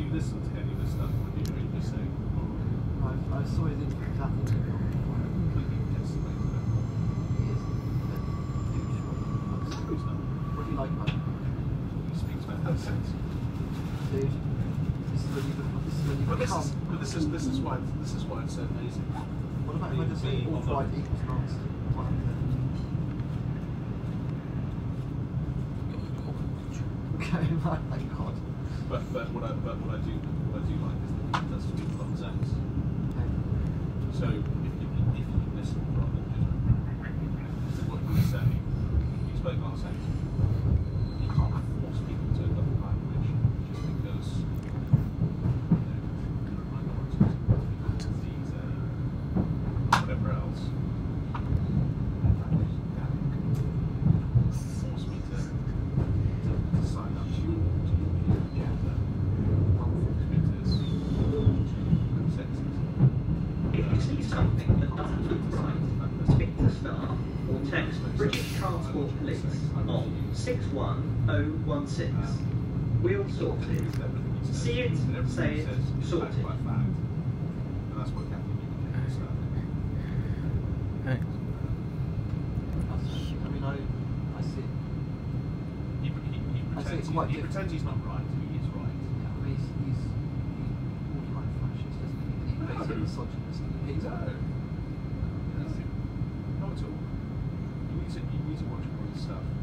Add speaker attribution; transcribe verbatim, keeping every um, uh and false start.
Speaker 1: you listen to any of this stuff, or do you really just say, oh,
Speaker 2: I, I saw his interview with Kathy.
Speaker 1: completely decimated it?
Speaker 2: He is a douche.
Speaker 1: No, he's not.
Speaker 2: What do you like about him?
Speaker 1: He speaks about that sense.
Speaker 2: Dude, this is when you become. This is when you
Speaker 1: But this
Speaker 2: become.
Speaker 1: is, but this is, this is why, this is why it's so amazing.
Speaker 2: What about if I just say
Speaker 1: Me- me
Speaker 2: all
Speaker 1: on the-
Speaker 2: right equals nonce? What happened then? Okay, my God.
Speaker 1: But but what I but what I do what I do like is that he does speak common sense.
Speaker 2: Okay.
Speaker 1: So if if you, if you listen rather than just listen to what you say, he spoke common sense. You can't force people to adopt language just because you know minorities, disease, uh, whatever else. Force me to, to, to sign up to your to your agenda. Force me to sexist.
Speaker 3: If you see something that doesn't look right, speak to staff or text British Transport Police on six one oh one six. We'll sort it. See it, say it, sort it.
Speaker 1: By fact. And that's what Captain Union is.
Speaker 2: That's, I mean, I, I see it.
Speaker 1: He, he, he,
Speaker 2: I see
Speaker 1: pretends,
Speaker 2: it's
Speaker 1: he,
Speaker 2: quite
Speaker 1: he
Speaker 2: different.
Speaker 1: pretends he's not right, he is right.
Speaker 2: Yeah, but he's, he's, he's borderline fascist, isn't he? He's basically
Speaker 1: No.
Speaker 2: misogynist. He's
Speaker 1: No. No. Not at all. You need to, you need to watch more of his stuff.